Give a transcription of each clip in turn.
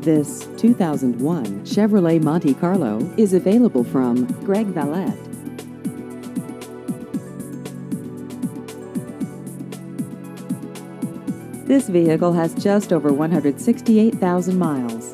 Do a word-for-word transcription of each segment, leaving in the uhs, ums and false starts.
This two thousand one Chevrolet Monte Carlo is available from Greg Valette. This vehicle has just over one hundred sixty-eight thousand miles.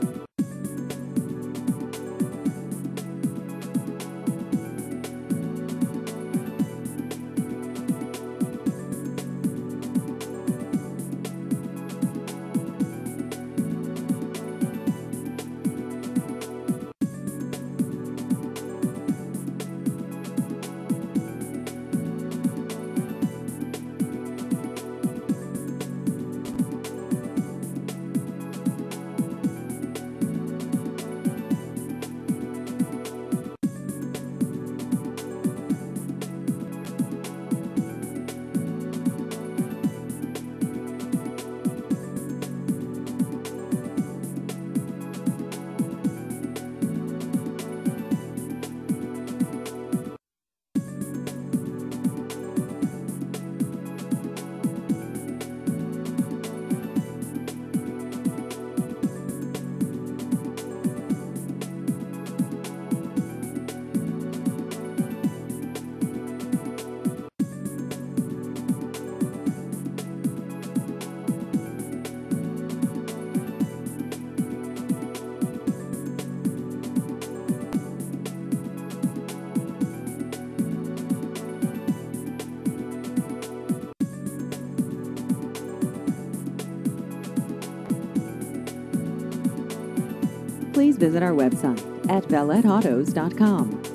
Please visit our website at valette autos dot com.